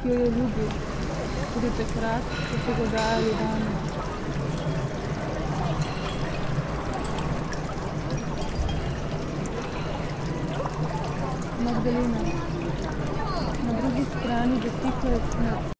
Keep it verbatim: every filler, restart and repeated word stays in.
ki jo je ljubil, tudi takrat, ko so ga dajali rane. Magdalena. Na drugi strani dotika